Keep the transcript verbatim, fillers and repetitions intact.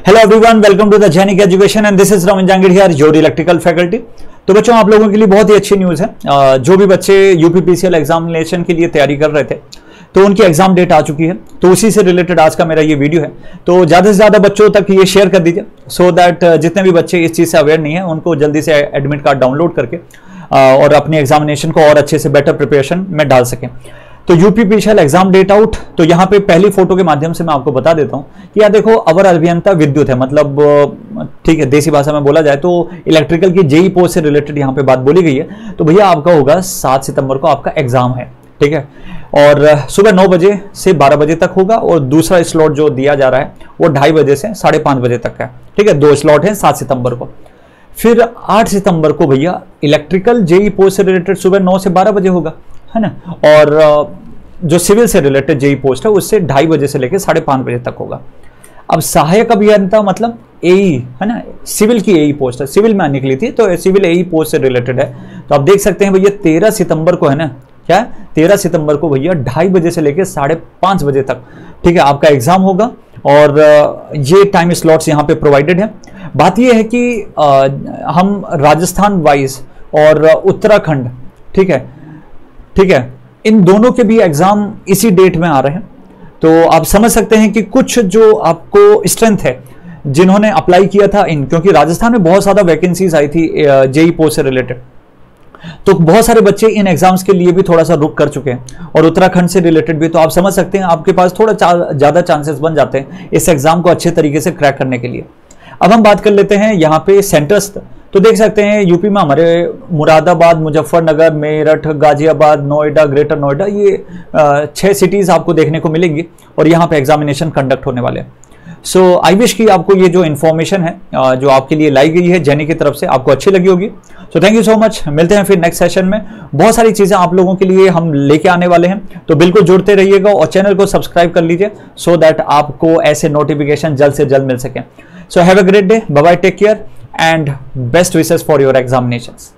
Hello everyone, welcome to the Jainik education and this is Raman Jangid here, your electrical faculty. तो बच्चों, आप लोगों के लिए बहुत ही अच्छी न्यूज़ है। जो भी बच्चे यूपीपीसीएल एग्जामिनेशन के लिए तैयारी कर रहे थे तो उनकी एग्जाम डेट आ चुकी है, तो उसी से रिलेटेड आज का मेरा ये वीडियो है। तो ज़्यादा से ज़्यादा बच्चों तक ये शेयर कर दीजिए सो दैट जितने भी बच्चे इस चीज़ से अवेयर नहीं है उनको जल्दी से एडमिट कार्ड डाउनलोड करके और अपनी एग्जामिनेशन को और अच्छे से बेटर प्रिपरेशन में डाल सकें। तो यूपीपीसीएल एग्जाम डेट आउट, तो यहाँ पे पहली फोटो के माध्यम से मैं आपको बता देता हूँ कि यार देखो, अवर अभियंता विद्युत है, मतलब ठीक है, देसी भाषा में बोला जाए तो इलेक्ट्रिकल की जेई पोस्ट से रिलेटेड यहाँ पे बात बोली गई है। तो भैया आपका होगा सात सितंबर को आपका एग्जाम है, ठीक है, और सुबह नौ बजे से बारह बजे तक होगा और दूसरा स्लॉट जो दिया जा रहा है वो ढाई बजे से साढ़े पाँच बजे तक है, ठीक है। दो स्लॉट है सात सितंबर को। फिर आठ सितंबर को भैया इलेक्ट्रिकल जेई पोस्ट से रिलेटेड सुबह नौ से बारह बजे होगा, है ना, और जो सिविल से रिलेटेड जेई पोस्ट है उससे ढाई बजे से लेकर साढ़े पाँच बजे तक होगा। अब सहायक अभियंता मतलब एई, है ना, सिविल की एई पोस्ट है, सिविल में निकली थी तो सिविल एई पोस्ट से रिलेटेड है। तो आप देख सकते हैं भैया तेरह सितंबर को, है ना, क्या तेरह सितंबर को भैया ढाई बजे से लेकर साढ़े पाँच बजे तक, ठीक है, आपका एग्जाम होगा और ये टाइम स्लॉट्स यहाँ पे प्रोवाइडेड है। बात ये है कि आ, हम राजस्थान वाइज और उत्तराखंड, ठीक है ठीक है इन दोनों के भी एग्जाम इसी डेट में आ रहे हैं। तो आप समझ सकते हैं कि कुछ जो आपको स्ट्रेंथ है जिन्होंने अप्लाई किया था इन, क्योंकि राजस्थान में बहुत ज़्यादा वैकेंसीज आई थी जेई पोस्ट से रिलेटेड, तो बहुत सारे बच्चे इन एग्जाम्स के लिए भी थोड़ा सा रुक कर चुके हैं और उत्तराखंड से रिलेटेड भी। तो आप समझ सकते हैं आपके पास थोड़ा ज़्यादा चांसेस बन जाते हैं इस एग्जाम को अच्छे तरीके से क्रैक करने के लिए। अब हम बात कर लेते हैं यहाँ पे सेंटर्स। तो देख सकते हैं यूपी में हमारे मुरादाबाद, मुजफ्फरनगर, मेरठ, गाजियाबाद, नोएडा, ग्रेटर नोएडा, ये छह सिटीज आपको देखने को मिलेंगी और यहाँ पे एग्जामिनेशन कंडक्ट होने वाले हैं। सो आई विश कि आपको ये जो इन्फॉर्मेशन है जो आपके लिए लाई गई है जैनी की तरफ से आपको अच्छी लगी होगी। So thank you so much, मिलते हैं फिर नेक्स्ट सेशन में। बहुत सारी चीज़ें आप लोगों के लिए हम लेके आने वाले हैं, तो बिल्कुल जुड़ते रहिएगा और चैनल को सब्सक्राइब कर लीजिए सो दैट आपको ऐसे नोटिफिकेशन जल्द से जल्द मिल सकें। So have a great day, bye bye, take care and best wishes for your examinations.